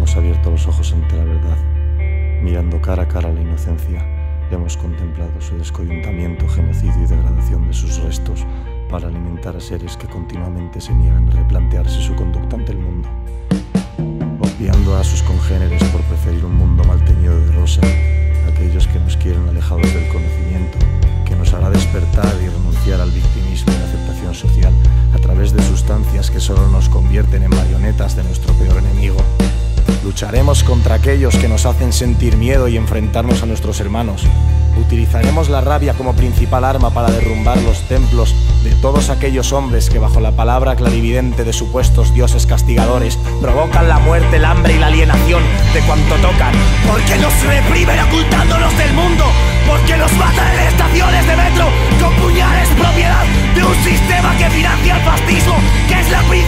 hemos abierto los ojos ante la verdad, mirando cara a cara la inocencia, hemos contemplado su descoyuntamiento, genocidio y degradación de sus restos para alimentar a seres que continuamente se niegan a replantearse su conducta ante el mundo, obviando a sus congéneres por preferir un mundo mal teñido de rosa, aquellos que nos quieren alejados del conocimiento, que nos hará despertar y renunciar al victimismo y la aceptación social a través de sustancias que solo nos convierten en marionetas de nuestro peor enemigo. Lucharemos contra aquellos que nos hacen sentir miedo y enfrentarnos a nuestros hermanos. Utilizaremos la rabia como principal arma para derrumbar los templos de todos aquellos hombres que bajo la palabra clarividente de supuestos dioses castigadores provocan la muerte, el hambre y la alienación de cuanto tocan. Porque nos reprimen ocultándonos del mundo, porque nos matan en estaciones de metro con puñales propiedad de un sistema que financia el fascismo, que es la